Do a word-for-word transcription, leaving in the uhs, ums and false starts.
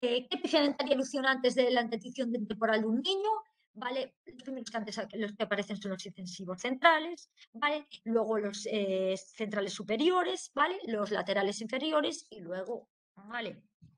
eh, ¿qué epicentro haría erupción antes de la transición temporal de un niño? ¿Vale? Los primeros que antes los que aparecen son los extensivos centrales, ¿vale? Luego los eh, centrales superiores, ¿vale? Los laterales inferiores y luego, ¿vale?